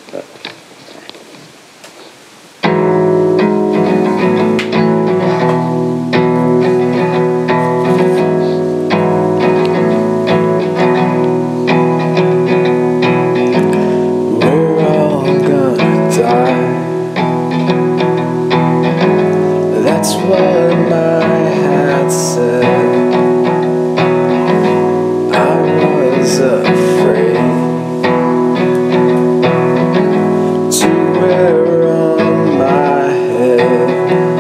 That's what my hat said. I was afraid to wear on my head.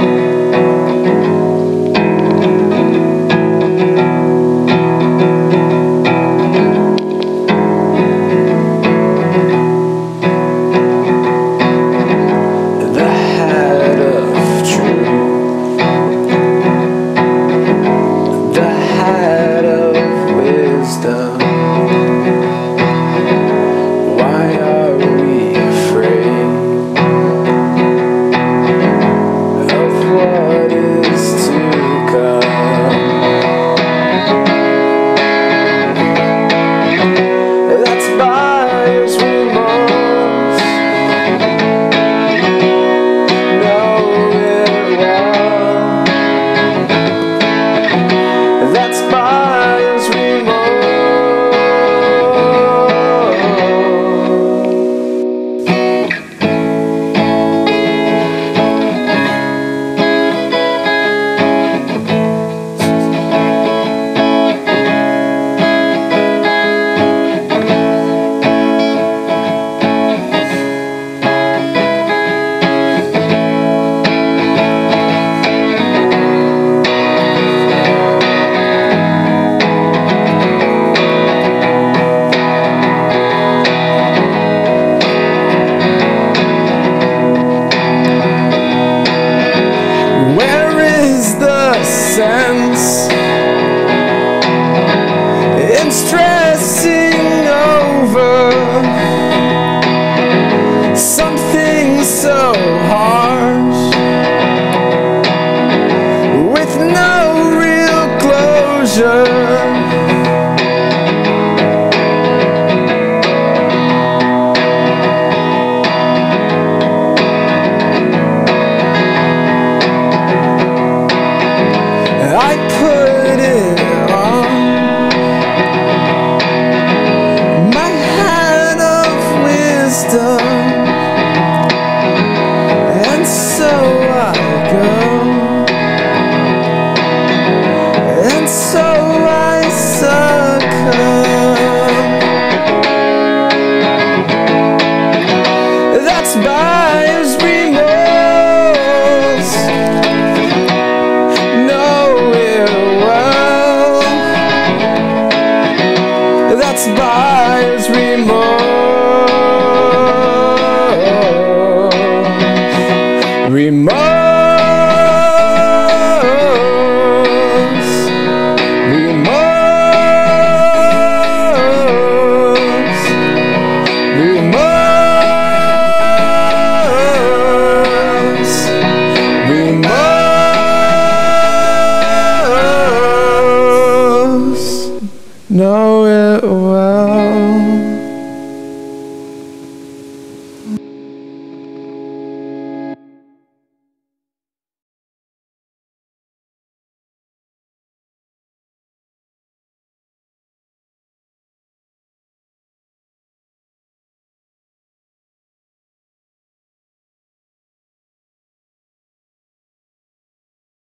The hat of truth, the hat of wisdom. Why are we afraid of what is to come? That's buyer's remorse. Know it well. That's buyer's remorse. Sense in stressing over something so harsh with no real closure. I put it on, my hat of wisdom, and so I go, and so I succumb. That's buyer's remorse. That's buyer's remorse. Remorse.